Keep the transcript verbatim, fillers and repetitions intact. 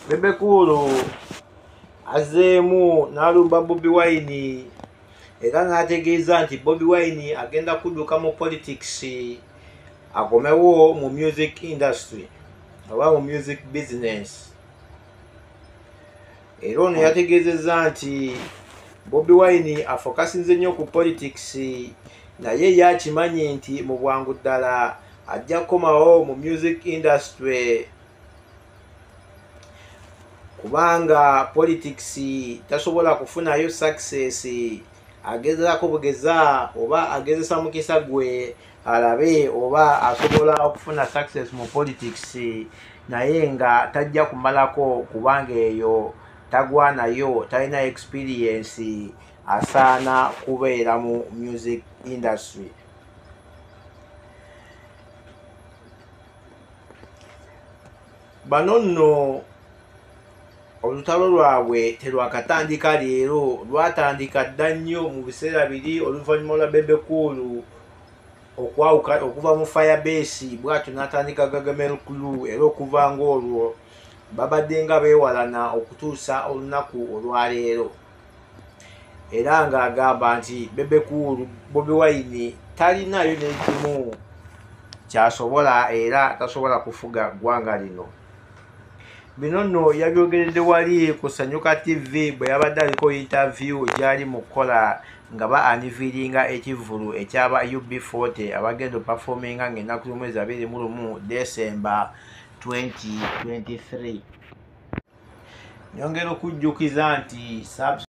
Bebe Cool azeemu n'alumba Bobi Wine era n'ategeeza nti Bobi Wine agenda kudduka mu politics akomewo mu music industry oba mu music business. Era ono yategeezezza nti Bobi Wine afokasinze nnyo ku politics naye yakimanyi nti mu bwangu ddala ajja kukomawo mu music industry kubanga politics tasobola kufunayo success agezaako bugeza oba agezesa mukisa gwe alabe oba asobola okufuna success mu politics naye nga tajja kumalako kubanga eyo tagwanayo talina experience asaana kubeera mu music industry. Bano nno olutalo lwabwe terwakatandika leero, lwatandika dda nnyo mu biseera biri oluvannyuma lwa Bebe Cool okwawuka okuva mu Firebase bw'atyo n'atandika Gagamel Crew, era okuva ng'olwo babadde nga beewalana okutuusa olunaku olwaleero. Era ng'agamba nti Bebe Cool Bobi Wine talinayo n'ekimu kyasobola era tasobola kufuga ggwanga lino. Bino nno yabyogeredde wali ku Sanyuka T V bwe yabadde aliko interview gyali mu kukola nga ba aniviringa ekivvulu ekyaba U B forty abagenda performinga ng'ennaku z'omwezi abiri mu lumu December twenty twenty-three. Nyongera okujjukiza nti